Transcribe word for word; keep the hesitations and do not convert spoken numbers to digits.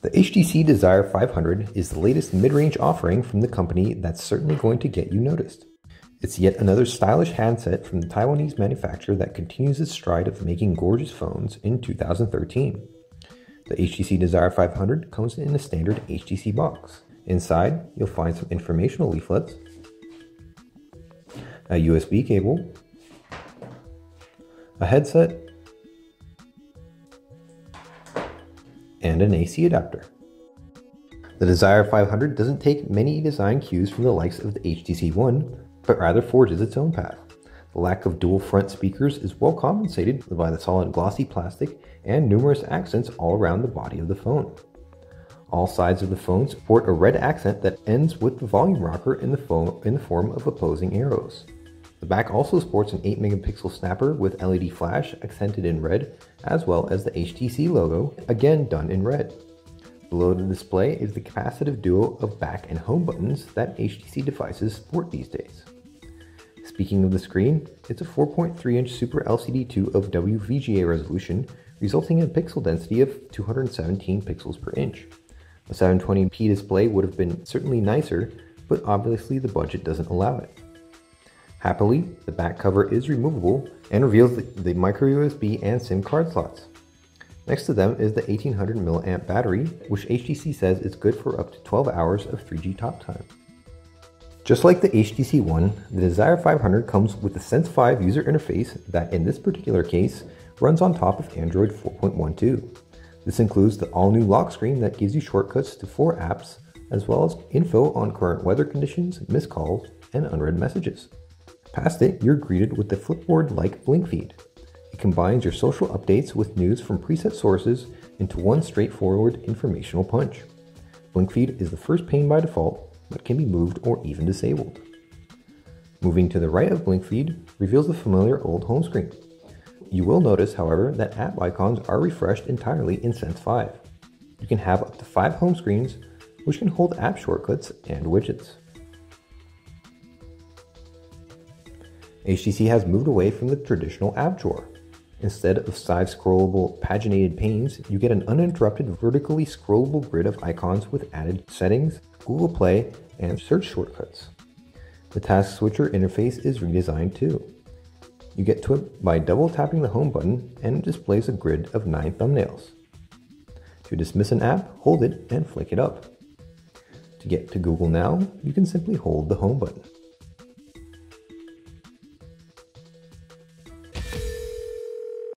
The H T C Desire five hundred is the latest mid-range offering from the company that's certainly going to get you noticed. It's yet another stylish handset from the Taiwanese manufacturer that continues its stride of making gorgeous phones in two thousand thirteen. The H T C Desire five hundred comes in a standard H T C box. Inside, you'll find some informational leaflets, a U S B cable, a headset, and an A C adapter. The Desire five hundred doesn't take many design cues from the likes of the H T C One, but rather forges its own path. The lack of dual front speakers is well compensated by the solid glossy plastic and numerous accents all around the body of the phone. All sides of the phone support a red accent that ends with the volume rocker in the, phone, in the form of opposing arrows. The back also sports an eight megapixel snapper with L E D flash accented in red, as well as the H T C logo, again done in red. Below the display is the capacitive duo of back and home buttons that H T C devices sport these days. Speaking of the screen, it's a four point three inch Super L C D two of W V G A resolution, resulting in a pixel density of two hundred seventeen pixels per inch. A seven twenty p display would have been certainly nicer, but obviously the budget doesn't allow it. Happily, the back cover is removable and reveals the, the micro U S B and SIM card slots. Next to them is the eighteen hundred milliamp battery, which H T C says is good for up to twelve hours of three G talk time. Just like the H T C One, the Desire five hundred comes with the Sense five user interface that in this particular case runs on top of Android four point twelve. This includes the all-new lock screen that gives you shortcuts to four apps, as well as info on current weather conditions, missed calls, and unread messages. Past it, you're greeted with the Flipboard-like Blink feed. It combines your social updates with news from preset sources into one straightforward informational punch. Blink feed is the first pane by default, but can be moved or even disabled. Moving to the right of Blink feed reveals the familiar old home screen. You will notice, however, that app icons are refreshed entirely in Sense five. You can have up to five home screens, which can hold app shortcuts and widgets. H T C has moved away from the traditional app drawer. Instead of side-scrollable paginated panes, you get an uninterrupted vertically scrollable grid of icons with added settings, Google Play, and search shortcuts. The task switcher interface is redesigned too. You get to it by double tapping the home button and it displays a grid of nine thumbnails. To dismiss an app, hold it and flick it up. To get to Google Now, you can simply hold the home button.